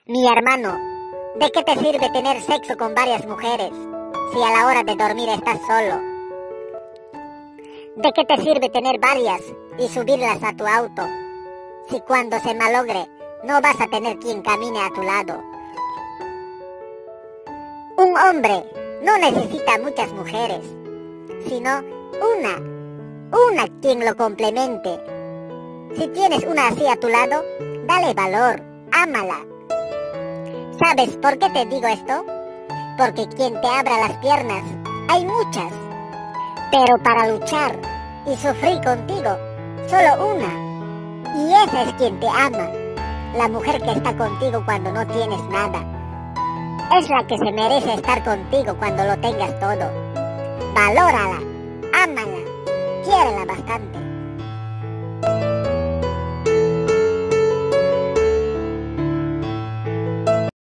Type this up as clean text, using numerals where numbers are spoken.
Mi hermano, ¿de qué te sirve tener sexo con varias mujeres si a la hora de dormir estás solo? ¿De qué te sirve tener varias y subirlas a tu auto si cuando se malogre no vas a tener quien camine a tu lado? Un hombre no necesita muchas mujeres, sino una quien lo complemente. Si tienes una así a tu lado, dale valor, ámala. ¿Sabes por qué te digo esto? Porque quien te abra las piernas, hay muchas. Pero para luchar y sufrir contigo, solo una. Y esa es quien te ama. La mujer que está contigo cuando no tienes nada. Es la que se merece estar contigo cuando lo tengas todo. Valórala, ámala, quiérela bastante.